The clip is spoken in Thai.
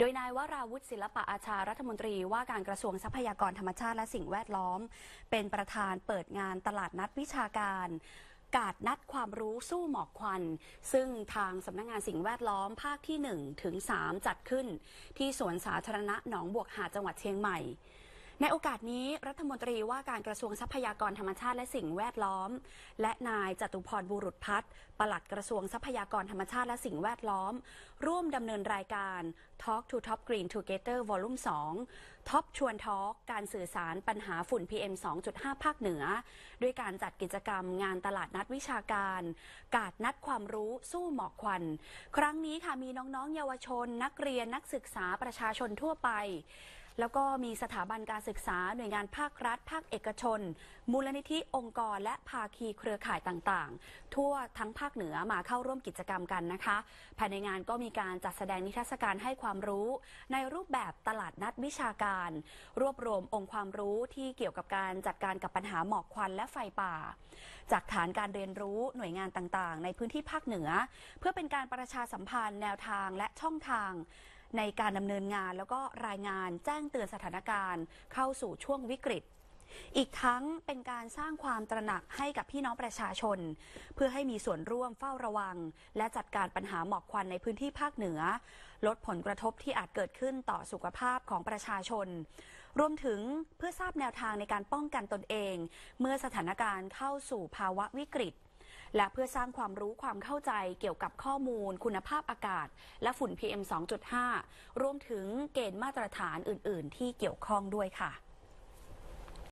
ดยนายวราวุฒิศิลปะอาชารัฐมนตรีว่าการกระทรวงทรัพยากรธรรมชาติและสิ่งแวดล้อมเป็นประธานเปิดงานตลาดนัดวิชาการกาดนัดความรู้สู้หมอกควันซึ่งทางสำนักงานสิ่งแวดล้อมภาคที่1 ถึง 3จัดขึ้นที่สวนสาธารณะหนองบวกหาดจังหวัดเชียงใหม่ในโอกาสนี้รัฐมนตรีว่าการกระทรวงทรัพยากรธรรมชาติและสิ่งแวดล้อมและนายจตุพรบุรุษพัฒน์ปลัดกระทรวงทรัพยากรธรรมชาติและสิ่งแวดล้อมร่วมดำเนินรายการ Talk to Top Green Together Volume 2 Top ชวนทอล์กการสื่อสารปัญหาฝุ่น PM 2.5 ภาคเหนือด้วยการจัดกิจกรรมงานตลาดนัดวิชาการกาดนัดความรู้สู้หมอกควันครั้งนี้ค่ะมีน้องๆเยาวชนนักเรียนนักศึกษาประชาชนทั่วไปแล้วก็มีสถาบันการศึกษาหน่วยงานภาครัฐภาคเอกชนมูลนิธิองค์กรและภาคีเครือข่ายต่างๆทั่วทั้งภาคเหนือมาเข้าร่วมกิจกรรมกันนะคะภายในงานก็มีการจัดแสดงนิทรรศการให้ความรู้ในรูปแบบตลาดนัดวิชาการรวบรวมองค์ความรู้ที่เกี่ยวกับการจัดการกับปัญหาหมอกควันและไฟป่าจากฐานการเรียนรู้หน่วยงานต่างๆในพื้นที่ภาคเหนือเพื่อเป็นการประชาสัมพันธ์แนวทางและช่องทางในการดำเนินงานแล้วก็รายงานแจ้งเตือนสถานการณ์เข้าสู่ช่วงวิกฤตอีกทั้งเป็นการสร้างความตระหนักให้กับพี่น้องประชาชนเพื่อให้มีส่วนร่วมเฝ้าระวังและจัดการปัญหาหมอกควันในพื้นที่ภาคเหนือลดผลกระทบที่อาจเกิดขึ้นต่อสุขภาพของประชาชนรวมถึงเพื่อทราบแนวทางในการป้องกันตนเองเมื่อสถานการณ์เข้าสู่ภาวะวิกฤตและเพื่อสร้างความรู้ความเข้าใจเกี่ยวกับข้อมูลคุณภาพอากาศและฝุ่น PM 2.5 รวมถึงเกณฑ์มาตรฐานอื่นๆที่เกี่ยวข้องด้วยค่ะ